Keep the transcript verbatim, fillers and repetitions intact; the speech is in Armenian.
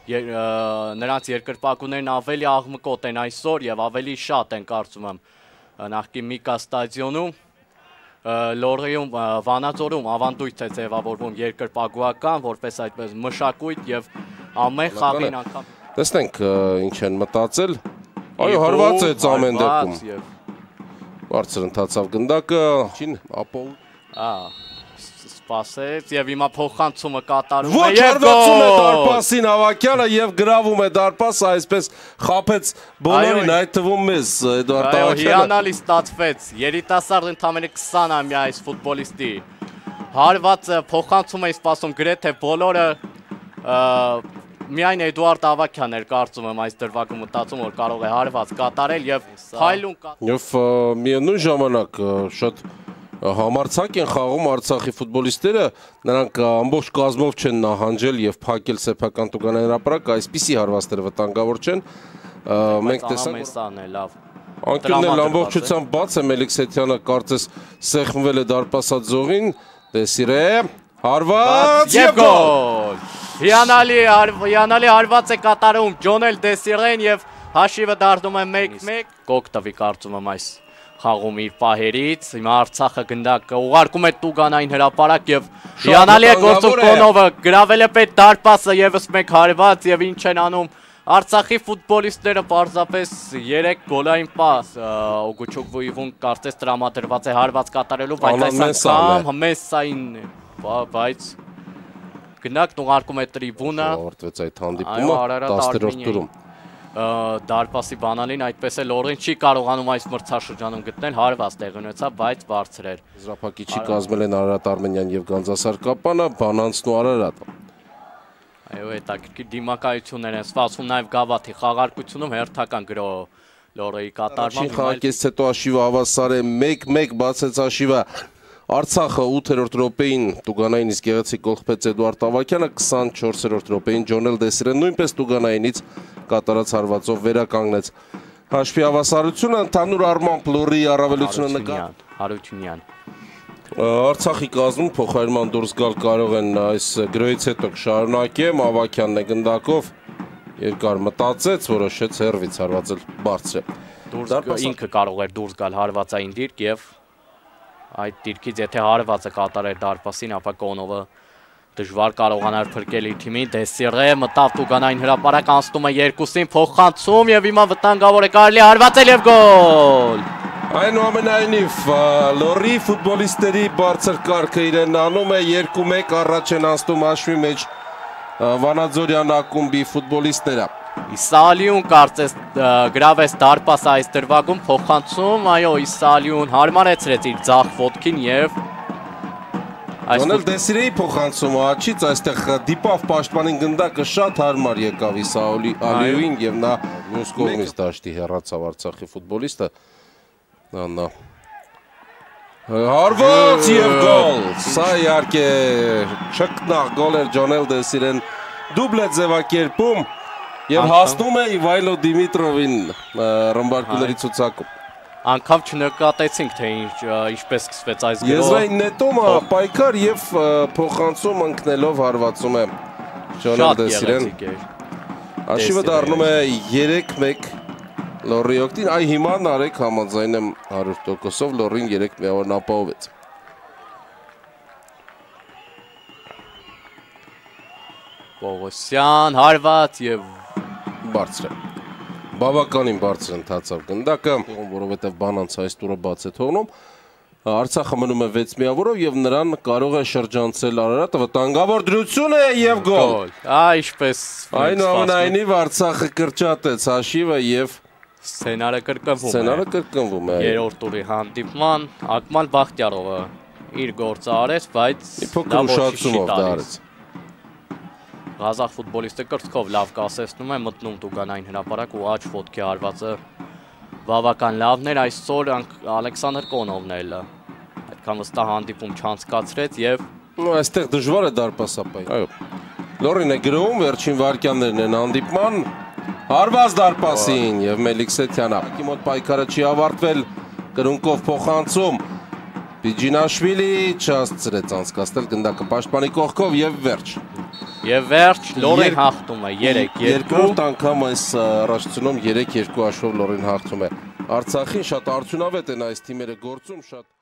նրանց երկրպագուներն ավելի աղմկոտ են այսօր եւ ավելի շատ են կարծում եմ նախկին Միկա ստադիոնում Լորիում Վանաձորում ավանդույթ է ձևավորվում երկրպագուական որպես այդպես մշակույթ եւ ամեն խաղին անգամ տեսնենք ինչ են մտածել այո հարված է ամեն դեպքում բարձր ընթացավ գնդակը չին ապոլ ա սպասեց եւ հիմա փոխանցումը կատարում է եւ գոլ է դարպասին Ավակյանը եւ գրավում է դարպասը այսպես խափեց բոլորին այդ թվում մեզ Էդուարդ Ավակյանը հիանալի ստացվեց երիտասարդ ընդամենը քսան-ամյա այս ֆուտբոլիստի հարվածը փոխանցում է սպասում գրեթե բոլորը միայն Էդուարդ Ավակյանն էր կարծում եմ այս դրվագում մտածում որ կարող է հարված կատարել եւ փայլուն եւ միևնույն ժամանակ շատ համարձակ են խաղում Արցախի ֆուտբոլիստները, նրանք ամբողջ կազմով չեն նահանջել եւ փակել սեփական տուգանային հրապարակը, այսպիսի հարվածները վտանգավոր չեն։ Մենք տեսանք անկյունն էլ ամբողջությամբ բաց է Մելիքսեթյանը կարծես սեղմվել է դարպասաձողին, Դեսիրե, հարված եւ գոլ։ Հիանալի հիանալի հարված է կատարում Ջոնել Դեսիրեն եւ հաշիվը դառնում է մեկ-մեկ։ Կոկտավի կարծում եմ այս խաղում իր պահերից, հիմա Արցախը գնդակը ուղարկում է տուգանային հրապարակ եւ հիանալի է գործում Կոնովը, գրավել է պետ դարպասը եւս մեկ հարված եւ ինչ են անում Արցախի ֆուտբոլիստները պարզապես երեք գոլային պաս Օգուչուկվոյին կարծես տրամադրված է հարված կատարելու, բայց այս անգամ Մեսսային է, բայց գնդակն ուղարկում է տրիբունա, ավարտվեց այդ հանդիպումը տասներորդ տուրում Դարպասի բանալին այդպես է Լորին չի կարողանում այս մրցաշրջանում գտնել հարված տեղի ունեցավ, բայց բարձր էր։ Եզրափակիչի կազմել են Արարատ Արմենյան եւ Գանձասար Կապանը, Բանանցն ու Արարատը։ Այո, հետաքրքիր դիմակայություններ են սպասում նաեւ Գավաթի խաղարկությունում հերթական գրո Լորեի կատարմամբ։ Խաղակից հետո աշիվը հավասար է մեկ-մեկ բացեց աշիվը։ Արցախը ութերորդ րոպեին տուգանային իսկ գեղեցիկ գոլ խփեց Էդուարդ Ավակյանը, քսանչորսերորդ րոպեին Ջոնել Դեսիրեն նույնպես տուգանայինից կատարած հարվածով վերականգնեց հաշվի հավասարությունը, ընդհանուր առմամբ Լորիի առավելությունը նկատի Հարությունյան Արցախի կազմում փոխարինման դուրս գալ կարող են այս գրոյից հետո կշարունակեմ Ավակյանն է գնդակով երկար մտածեց, որոշեց հեռվից հարվածել բարձր ինքը կարող էր դուրս գալ հարվածային դիրք եւ այդ դիրքից եթե հարվածը կատարեր դարպասին, ապա Կոնովը դժվար կարողանար փրկել իր թիմին, Դեսիրե մտավ տուգանային հրապարակ անցնում է երկուսին փոխանցում եւ հիմա վտանգավոր է կարելի հարվածել եւ գոլ։ Այնուամենայնիվ Լորի ֆուտբոլիստերի բարձր կարգը իրեն անում է երկու-մեկ առաջ են անցնում հաշվի մեջ Վանաձորյան ակումբի ֆուտբոլիստները։ Իսալիուն կարծես գրավեց դարպասը այս դրվագում փոխանցում, այո Իսալիուն հարմարեցրեց իր ձախ ոտքին եւ Ջոնել Դեսիրեի փոխանցումը աչից այստեղ դիպավ պաշտպանին գնդակը շատ հարմար եկավ Իսալիուին եւ նա մյուս կողմից դաշտի հեռացավ Արցախի ֆուտբոլիստը նա հարված եւ գոլ սա իհարկե չկնաղ գոլ էր Ջոնել Դեսիրեն դուբլ է ձևակերպում եւ հասնում է Իվայլո Դիմիտրովին ռմբարկուների ցուցակում անգամ չնկատեցինք թե ինչպես սկսվեց այս գրոհը Եզրային նետումը պայքար եւ փոխանցում ընկնելով հարվածում է Ջոնել Դեսիրեն Աշիվը դառնում է երեք-մեկ Լորի օգտին այ հիմա նարեկ համաձայն եմ հարյուր տոկոսով Լորին երեք միավորն ապահովեց Պողոսյան հարված եւ բարձր է բավականին բարձր ընթացավ գնդակը որովհետեւ Բանանցը այս տուրը բաց է թողնում Արցախը մնում է վեց միավորով եւ նրան կարող է շրջանցել Արարատը վտանգավոր դրություն է եւ գոլ այ ինչպես այնուամենայնիվ Արցախը կրճատեց հաշիվը եւ սցենարը կրկնվում է սցենարը կրկնվում է երրորդ տուրի հանդիպման Ակմալ Բախտյարովը իր գործը արեց բայց փոքր ուշացումով դա արեց Ղազախ ֆուտբոլիստը կրծքով լավ կասեցնում է մտնում տուգանային հրապարակ ու աջ ոտքի հարվածը բավական լավն էր այսօր Ալեքսանդր Կոնովն էլ այդքան վստահ հանդիպում չանցկացրեց եւ այստեղ դժվար է դարպասապայ այո Լորին է գրում վերջին վարկյաններն են հանդիպման հարված դարպասին եւ Մելիքսեթյանը մոտ պայքարը չի ավարտվել կրունկով փոխանցում Բիջինաշվիլի չհասցրեց անցկացնել գնդակը պաշտպանի կողքով եւ վերջ Եվ վերջ Լորեն հաղթում է երեք երկու։ Երկրորդ անգամ այս առաջացնում երեք երկու հաշվով Լորեն հաղթում է։ Արցախին շատ արդյունավետ են այս թիմերը գործում, շատ